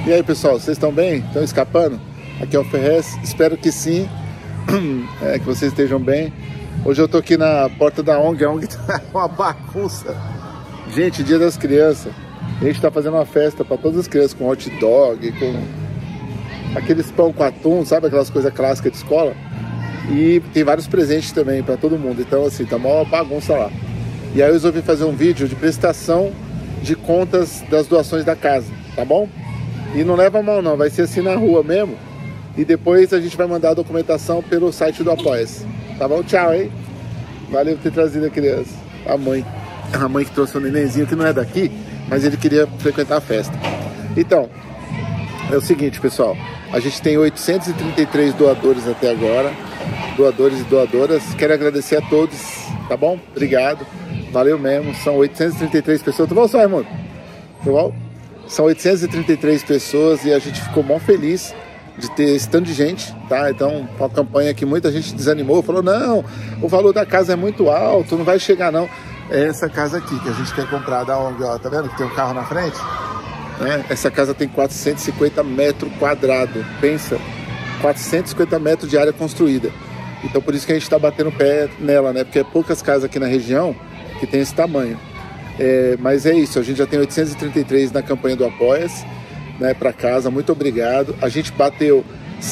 E aí, pessoal, vocês estão bem? Estão escapando? Aqui é o Ferrez, espero que sim, que vocês estejam bem. Hoje eu tô aqui na porta da ONG, a ONG tá uma bagunça. Gente, Dia das Crianças, a gente tá fazendo uma festa para todas as crianças, com hot dog, com aqueles pão com atum, sabe aquelas coisas clássicas de escola? E tem vários presentes também para todo mundo, então assim, tá uma bagunça lá. E aí eu resolvi fazer um vídeo de prestação de contas das doações da casa, tá bom? E não leva a mão não, vai ser assim na rua mesmo. E depois a gente vai mandar a documentação pelo site do Apoia-se. Tá bom? Tchau, hein? Valeu por ter trazido a criança. A mãe que trouxe um nenenzinho que não é daqui, mas ele queria frequentar a festa. Então, é o seguinte, pessoal. A gente tem 833 doadores até agora. Doadores e doadoras. Quero agradecer a todos, tá bom? Obrigado. Valeu mesmo. São 833 pessoas. Tudo bom, só, irmão? Tudo bom? São 833 pessoas e a gente ficou mó feliz de ter esse tanto de gente, tá? Então, uma campanha que muita gente desanimou, falou, não, o valor da casa é muito alto, não vai chegar não. É essa casa aqui que a gente quer comprar da ONG, ó, tá vendo que tem um carro na frente? Né? Essa casa tem 450 metros quadrados, pensa, 450 metros de área construída. Então, por isso que a gente tá batendo pé nela, né? Porque é poucas casas aqui na região que tem esse tamanho. Mas é isso, a gente já tem 833 na campanha do Apoia-se, né, para casa, muito obrigado. A gente bateu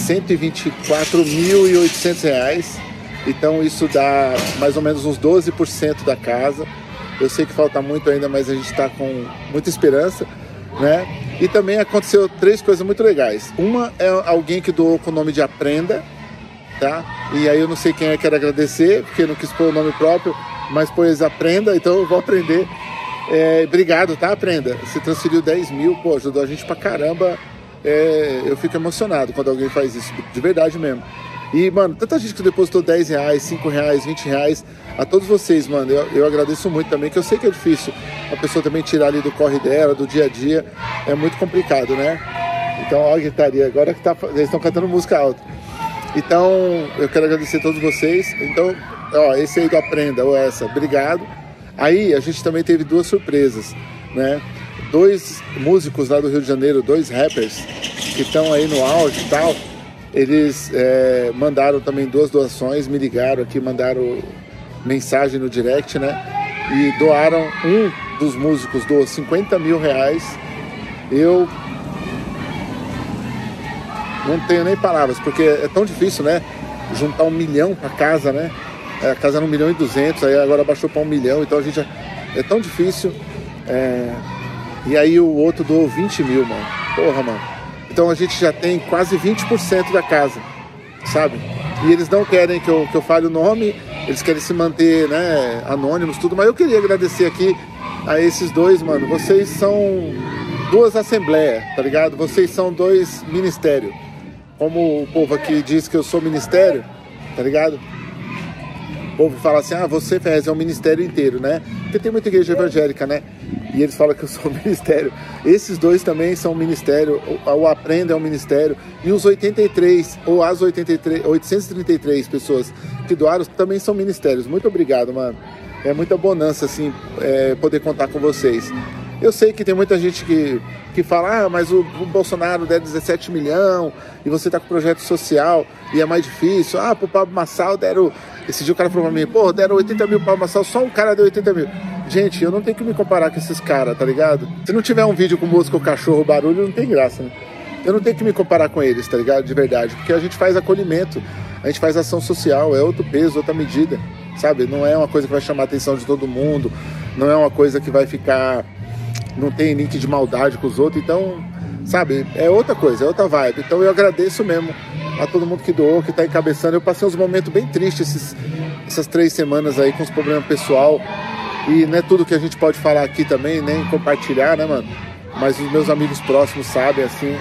R$124.800, então isso dá mais ou menos uns 12% da casa. Eu sei que falta muito ainda, mas a gente está com muita esperança, né? E também aconteceu 3 coisas muito legais. Uma é alguém que doou com o nome de Aprenda, tá? E aí eu não sei quem é, quero agradecer, porque não quis pôr o nome próprio, mas pôs Aprenda, então eu vou aprender. Obrigado, tá, Aprenda? Você transferiu 10 mil, pô, ajudou a gente pra caramba. Eu fico emocionado quando alguém faz isso, de verdade mesmo. E, mano, tanta gente que depositou R$10, R$5, R$20. A todos vocês, mano, eu agradeço muito também, que eu sei que é difícil a pessoa também tirar ali do corre dela, do dia a dia. É muito complicado, né? Então, ó a gritaria, agora que eles estão cantando música alta. Então, eu quero agradecer a todos vocês. Então, ó, esse aí do Aprenda, ou essa, obrigado. Aí a gente também teve 2 surpresas, né? 2 músicos lá do Rio de Janeiro, 2 rappers que estão aí no auge e tal. Eles mandaram também 2 doações, me ligaram aqui, mandaram mensagem no direct, né? E doaram, um dos músicos doou R$50 mil. Eu não tenho nem palavras, porque é tão difícil, né? Juntar 1 milhão pra casa, né? A casa era 1.200.000, aí agora baixou para 1 milhão, então a gente é tão difícil. E aí o outro doou 20 mil, mano. Porra, mano. Então a gente já tem quase 20% da casa, sabe? E eles não querem que eu fale o nome, eles querem se manter, né, anônimos, tudo. Mas eu queria agradecer aqui a esses 2, mano. Vocês são 2 assembleias, tá ligado? Vocês são 2 ministérios. Como o povo aqui diz que eu sou ministério, tá ligado? O povo fala assim, você, Ferrez, é um ministério inteiro, né? Porque tem muita igreja evangélica, né? E eles falam que eu sou um ministério. Esses 2 também são um ministério, o Aprenda é um ministério. E os 83, ou as 833 pessoas que doaram também são ministérios. Muito obrigado, mano. É muita bonança, assim, poder contar com vocês. Eu sei que tem muita gente que fala, mas o Bolsonaro der 17 milhões e você tá com projeto social e é mais difícil. Pro Pablo Marçal deram... Esse dia o cara falou pra mim, deram 80 mil pro Pablo Marçal, só um cara deu 80 mil. Gente, eu não tenho que me comparar com esses caras, tá ligado? Se não tiver um vídeo com música, o cachorro, o barulho, não tem graça, né? Eu não tenho que me comparar com eles, tá ligado? De verdade, porque a gente faz acolhimento, a gente faz ação social, é outro peso, outra medida, sabe? Não é uma coisa que vai chamar a atenção de todo mundo, não é uma coisa que vai ficar... Não tem link de maldade com os outros, então, sabe, é outra coisa, é outra vibe. Então eu agradeço mesmo a todo mundo que doou, que tá encabeçando. Eu passei uns momentos bem tristes essas 3 semanas aí com os problemas pessoal. E não é tudo que a gente pode falar aqui também, nem compartilhar, né, mano? Mas os meus amigos próximos sabem, assim.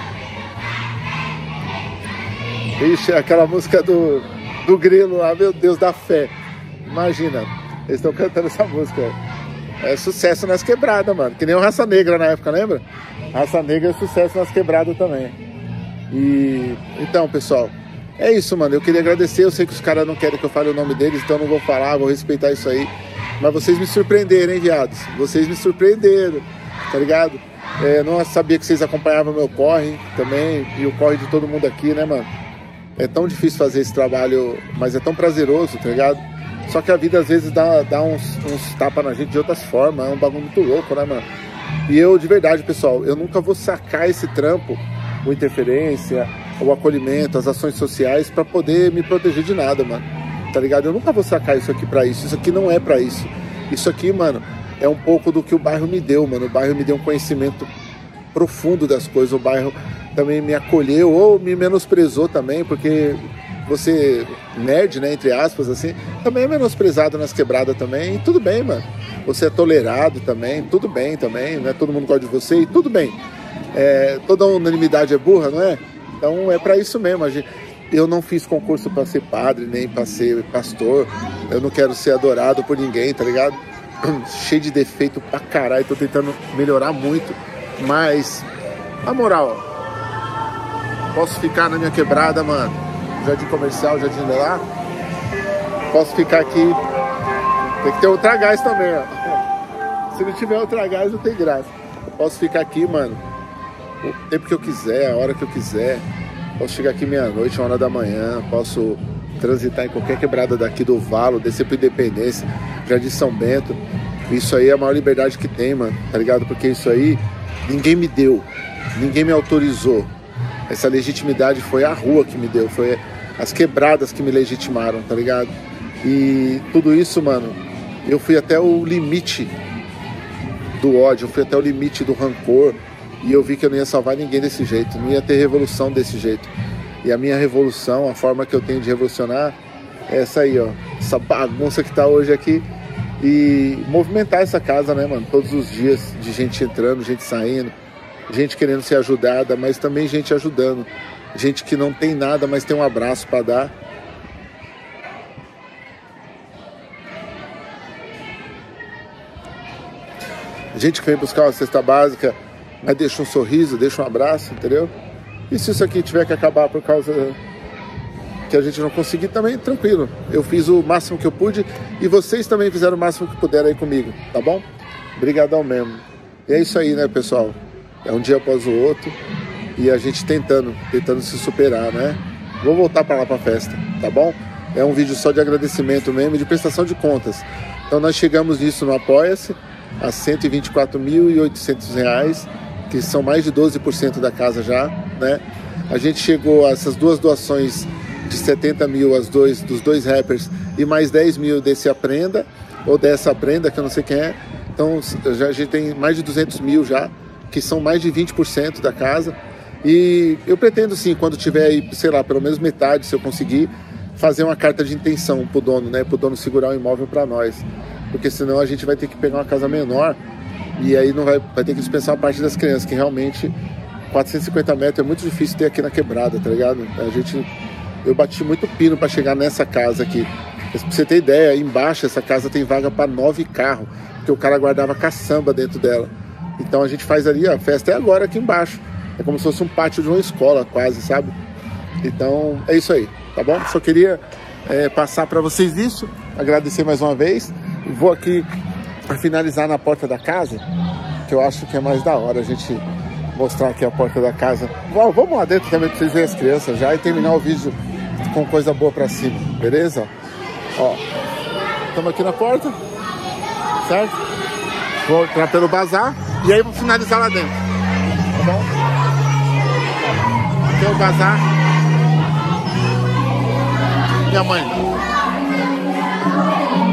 Ixi, aquela música do Grilo lá, meu Deus, da fé. Imagina, eles estão cantando essa música. É sucesso nas quebradas, mano. Que nem o Raça Negra na época, lembra? Raça Negra é sucesso nas quebradas também. E então, pessoal, é isso, mano. Eu queria agradecer. Eu sei que os caras não querem que eu fale o nome deles, então eu não vou falar, vou respeitar isso aí. Mas vocês me surpreenderam, hein, viados? Vocês me surpreenderam, tá ligado? Não sabia que vocês acompanhavam meu corre também, e o corre de todo mundo aqui, né, mano? É tão difícil fazer esse trabalho, mas é tão prazeroso, tá ligado? Só que a vida às vezes dá uns tapas na gente de outras formas, é um bagulho muito louco, né, mano? E eu, de verdade, pessoal, eu nunca vou sacar esse trampo, o interferência, o acolhimento, as ações sociais, pra poder me proteger de nada, mano. Tá ligado? Eu nunca vou sacar isso aqui pra isso. Isso aqui não é pra isso. Isso aqui, mano, é um pouco do que o bairro me deu, mano. O bairro me deu um conhecimento profundo das coisas. O bairro também me acolheu ou me menosprezou também, porque você, nerd, né, entre aspas, assim, também é menosprezado nas quebradas também. E tudo bem, mano. Você é tolerado também, tudo bem também, né? Todo mundo gosta de você e tudo bem. Toda unanimidade é burra, não é? Então é pra isso mesmo. Eu não fiz concurso para ser padre, nem para ser pastor. Eu não quero ser adorado por ninguém, tá ligado? Cheio de defeito pra caralho. Tô tentando melhorar muito. Mas, a moral, ó, posso ficar na minha quebrada, mano. Jardim Comercial, Jardim de lá. Posso ficar aqui. Tem que ter Ultra Gás também, ó. Se não tiver Ultra Gás, não tem graça. Eu posso ficar aqui, mano, o tempo que eu quiser, a hora que eu quiser. Posso chegar aqui meia-noite, 1 hora da manhã, posso transitar em qualquer quebrada daqui do Valo, descer pro Independência, Jardim São Bento. Isso aí é a maior liberdade que tem, mano, tá ligado? Porque isso aí ninguém me deu, ninguém me autorizou. Essa legitimidade foi a rua que me deu, foi as quebradas que me legitimaram, tá ligado? E tudo isso, mano, eu fui até o limite do ódio, eu fui até o limite do rancor. E eu vi que eu não ia salvar ninguém desse jeito, não ia ter revolução desse jeito. E a minha revolução, a forma que eu tenho de revolucionar é essa aí, ó. Essa bagunça que tá hoje aqui. E movimentar essa casa, né, mano? Todos os dias de gente entrando, gente saindo, gente querendo ser ajudada, mas também gente ajudando. Gente que não tem nada, mas tem um abraço pra dar. Gente que vem buscar uma cesta básica, mas deixa um sorriso, deixa um abraço, entendeu? E se isso aqui tiver que acabar por causa que a gente não conseguir, também tranquilo. Eu fiz o máximo que eu pude e vocês também fizeram o máximo que puderam aí comigo, tá bom? Obrigadão mesmo. E é isso aí, né, pessoal? É um dia após o outro e a gente tentando se superar, né? Vou voltar pra lá pra festa, tá bom? É um vídeo só de agradecimento mesmo e de prestação de contas. Então nós chegamos nisso no Apoia-se, a R$ 124.800, que são mais de 12% da casa já, né? A gente chegou a essas duas doações de 70 mil, dos dois rappers, e mais 10 mil desse Aprenda, ou dessa Aprenda, que eu não sei quem é. Então a gente tem mais de 200 mil já, que são mais de 20% da casa. E eu pretendo sim, quando tiver aí, sei lá, pelo menos metade, se eu conseguir, fazer uma carta de intenção pro dono, né? Pro dono segurar o imóvel para nós. Porque senão a gente vai ter que pegar uma casa menor e aí não vai ter que dispensar a parte das crianças, que realmente 450 metros é muito difícil ter aqui na quebrada, tá ligado? Eu bati muito pino para chegar nessa casa aqui. Pra você ter ideia, embaixo essa casa tem vaga para 9 carros, porque o cara guardava caçamba dentro dela. Então a gente faz ali, a festa é agora aqui embaixo. É como se fosse um pátio de uma escola quase, sabe? Então é isso aí, tá bom? Só queria passar para vocês isso, agradecer mais uma vez. Vou aqui para finalizar na porta da casa, que eu acho que é mais da hora a gente mostrar aqui a porta da casa. Vamos lá dentro também para vocês verem as crianças já e terminar o vídeo com coisa boa para cima, beleza? Ó, estamos aqui na porta, certo? Vou entrar pelo bazar e aí vou finalizar lá dentro, tá bom? Aqui é o bazar. Minha mãe.